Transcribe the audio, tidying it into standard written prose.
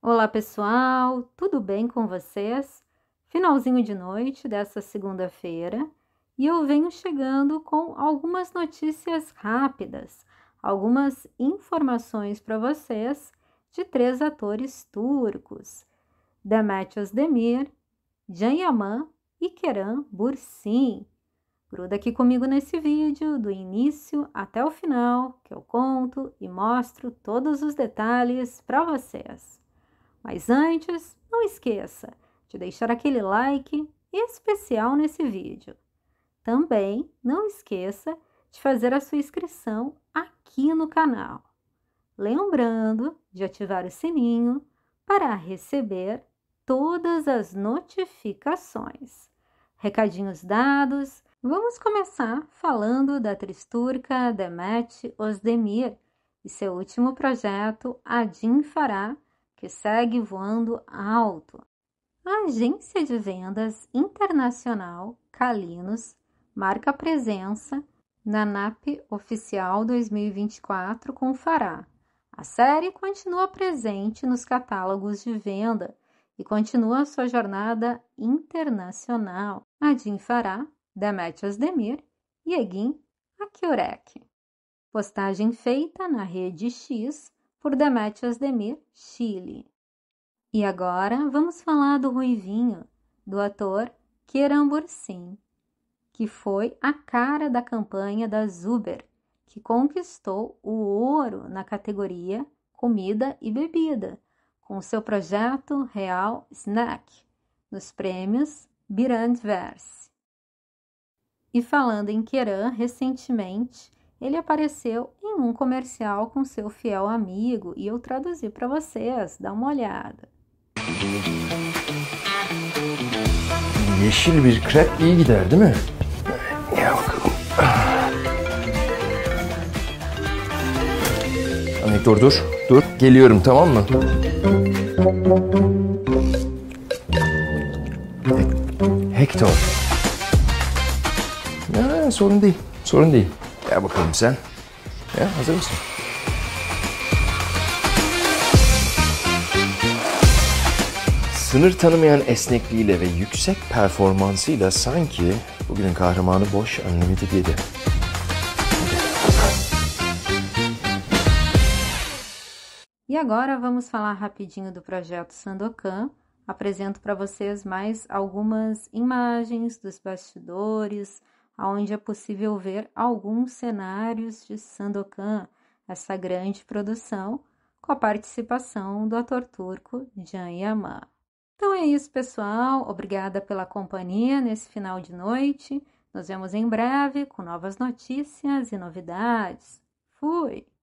Olá pessoal, tudo bem com vocês? Finalzinho de noite dessa segunda-feira e eu venho chegando com algumas notícias rápidas, algumas informações para vocês de 3 atores turcos: Demet Özdemir, Can Yaman e Kerem Bürsin. Gruda aqui comigo nesse vídeo, do início até o final, que eu conto e mostro todos os detalhes para vocês. Mas antes, não esqueça de deixar aquele like especial nesse vídeo. Também não esqueça de fazer a sua inscrição aqui no canal. Lembrando de ativar o sininho para receber todas as notificações. Recadinhos dados, vamos começar falando da atriz turca Demet Özdemir e seu último projeto, Adin Farah, que segue voando alto. A agência de vendas internacional Calinos marca presença na NAP Oficial 2024 com Farah. A série continua presente nos catálogos de venda e continua sua jornada internacional. Adin Farah, Demet Özdemir e Egin Akyürek. Postagem feita na rede X por Demet Özdemir, Chile. E agora vamos falar do ruivinho, do ator Kerem Bürsin, que foi a cara da campanha da Uber, que conquistou o ouro na categoria Comida e Bebida, com seu projeto Real Snack, nos prêmios Brandverse. E falando em Kerem, recentemente, ele apareceu em um comercial com seu fiel amigo e eu traduzi para vocês, dá uma olhada. Yeşil bir krep iyi gider değil mi? Gel bakalım. Hani dur. Geliyorum, tamam mı? Hector. Sorun değil. Gel bakalım sen. Ya, hazır mısın? Sınır tanımayan esnekliğiyle ve yüksek performansıyla sanki bugünün kahramanı Bosch Unlimited 7. E agora vamos falar rapidinho do projeto Sandokan. Apresento para vocês mais algumas imagens dos bastidores, onde é possível ver alguns cenários de Sandokan, essa grande produção, com a participação do ator turco Can Yaman. Então é isso, pessoal. Obrigada pela companhia nesse final de noite. Nos vemos em breve com novas notícias e novidades. Fui!